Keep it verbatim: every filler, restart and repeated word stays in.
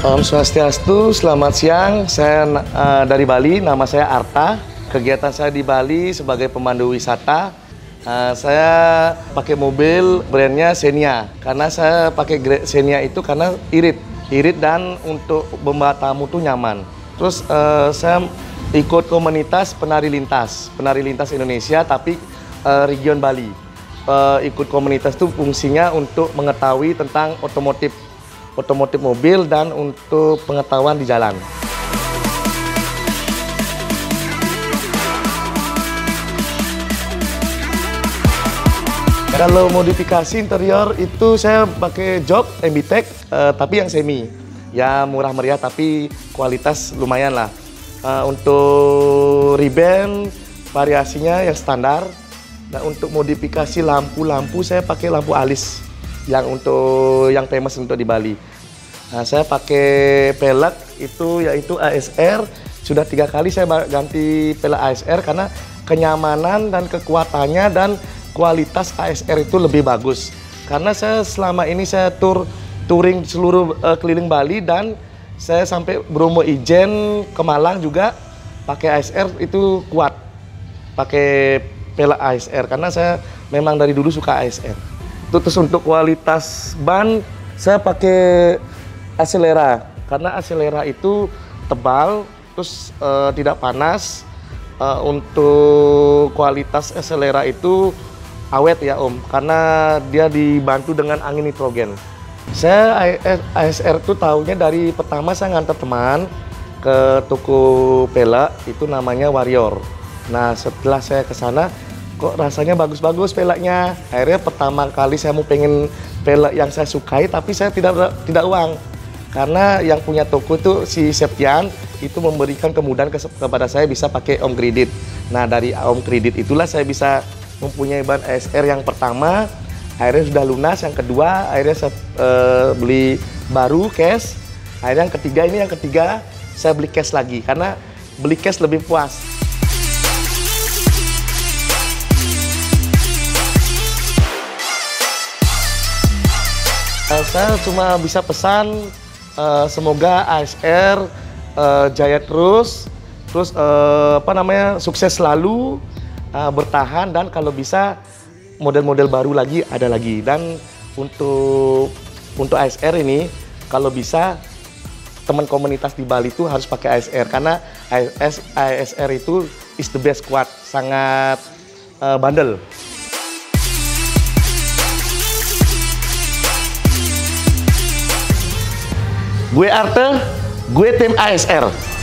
Om Swastiastu, selamat siang. Saya uh, dari Bali, nama saya Arta. Kegiatan saya di Bali sebagai pemandu wisata. Uh, saya pakai mobil brandnya Xenia. Karena saya pakai Xenia itu karena irit, irit dan untuk membawa tamu tuh nyaman. Terus uh, saya ikut komunitas penari lintas, penari lintas Indonesia, tapi uh, region Bali. Uh, ikut komunitas itu fungsinya untuk mengetahui tentang otomotif. otomotif mobil dan untuk pengetahuan di jalan. Kalau modifikasi interior itu saya pakai jok M B Tech, eh, tapi yang semi. Ya murah meriah tapi kualitas lumayan lah. Eh, untuk ribbon variasinya yang standar. Dan untuk modifikasi lampu-lampu saya pakai lampu alis. Yang untuk yang famous untuk di Bali. Nah, saya pakai pelek itu yaitu A S R. Sudah tiga kali saya ganti pelek A S R karena kenyamanan dan kekuatannya dan kualitas A S R itu lebih bagus. Karena saya selama ini saya tur touring seluruh uh, keliling Bali dan saya sampai Bromo Ijen ke Malang juga pakai A S R itu kuat. Pakai pelek A S R karena saya memang dari dulu suka A S R. Terus untuk kualitas ban saya pakai Acelera karena Acelera itu tebal terus uh, tidak panas. Uh, untuk kualitas Acelera itu awet ya Om karena dia dibantu dengan angin nitrogen. Saya A S R itu tahunya dari pertama saya ngantar teman ke toko pelek itu namanya Warrior. Nah setelah saya ke sana kok rasanya bagus-bagus peleknya. Akhirnya pertama kali saya mau pengen pelek yang saya sukai tapi saya tidak tidak uang. Karena yang punya toko itu si Septian itu memberikan kemudahan ke, kepada saya bisa pakai Om Kredit. Nah dari Om Kredit itulah saya bisa mempunyai ban A S R yang pertama. Akhirnya sudah lunas, yang kedua akhirnya saya uh, beli baru cash. Akhirnya yang ketiga ini yang ketiga saya beli cash lagi karena beli cash lebih puas. Saya cuma bisa pesan uh, semoga A S R uh, jaya terus, terus uh, apa namanya sukses selalu, uh, bertahan dan kalau bisa model-model baru lagi ada lagi. Dan untuk untuk A S R ini kalau bisa teman komunitas di Bali itu harus pakai A S R karena A S R itu is the best squad, sangat uh, bandel. Gue Arte, gue tim A S R.